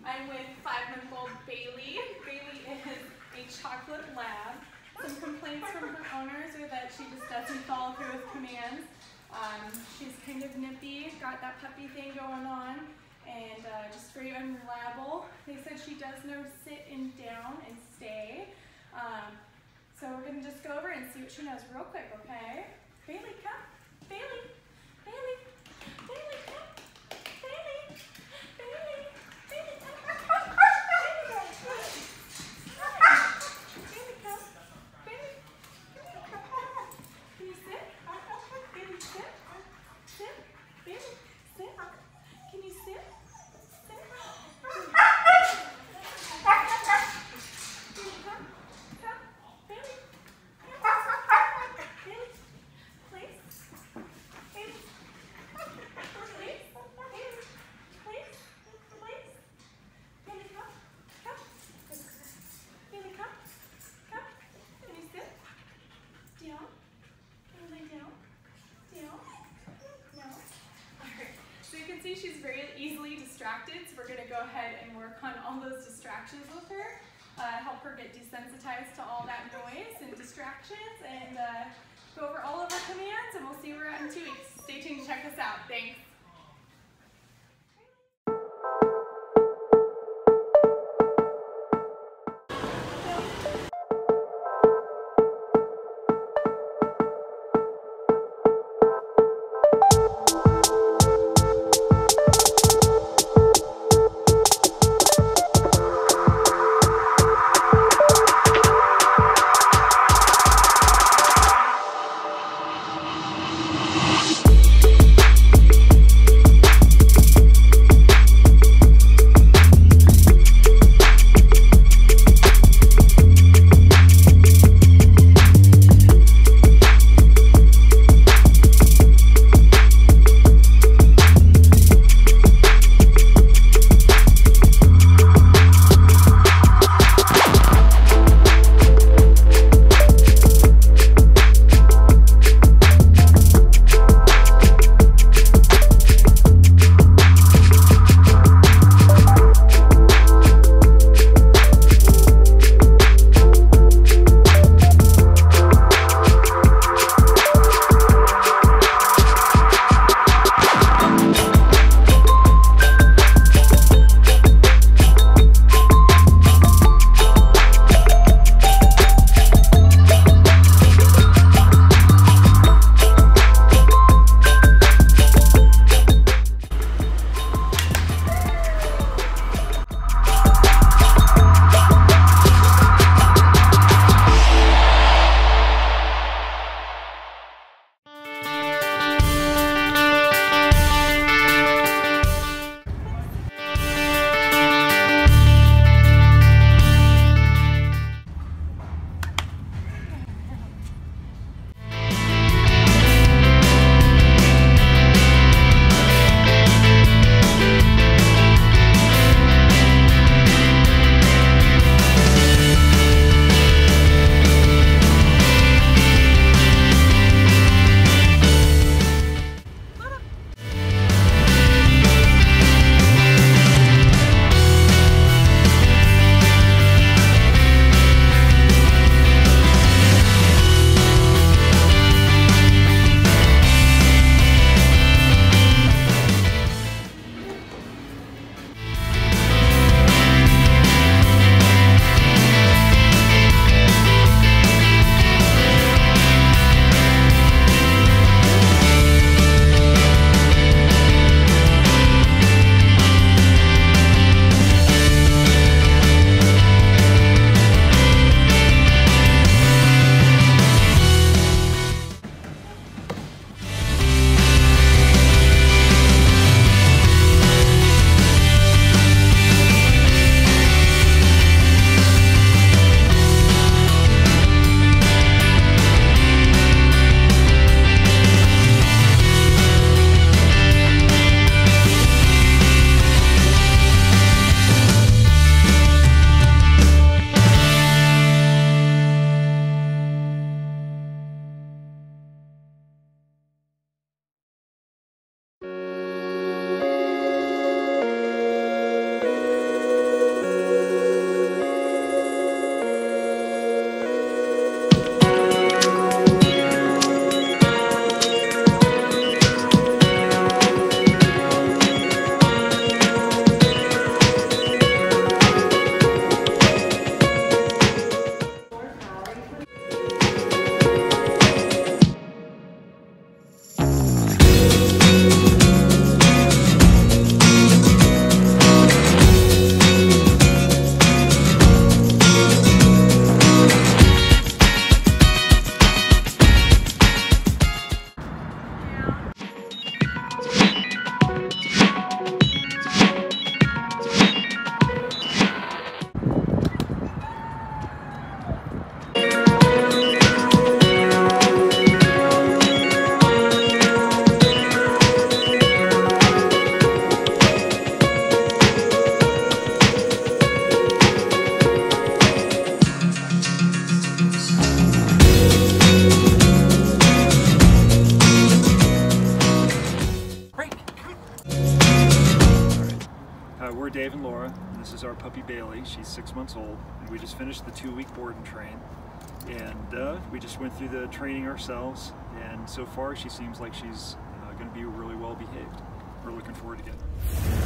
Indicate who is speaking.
Speaker 1: I'm with 5-month-old Bailey. Bailey is a chocolate lab. Some complaints from her owners are that she just doesn't follow through with commands. She's kind of nippy, got that puppy thing going on, and just very unreliable. They said she does know sit and down and stay. So we're going to just go over and see what she knows real quick, okay? Bailey, come. Bailey. Bailey. Bailey, come. Bailey. Bailey. Bailey, come. Bailey, come. Bailey, come. Bailey. Can you sit? Bailey, sit. Sit. Bailey, sit. Can you sit? Sit. Bailey, come. Come. Bailey. Bailey. Please. Bailey. Please. Please. Please. Bailey, come. Come. Bailey, come. Come. Can you sit? Down. Can you lay down? Down. No. Alright. So you can see she's very easily distracted, so we're going to go ahead and work on all those distractions with her. Help her get desensitized to all that noise and distractions, and go over all of our commands, and we'll see where we're at in 2 weeks. Stay tuned to check us out. Thanks.
Speaker 2: We're Dave and Laura, and this is our puppy Bailey. She's 6 months old, and we just finished the 2-week board and train. And we just went through the training ourselves, and so far she seems like she's going to be really well behaved. We're looking forward to getting her.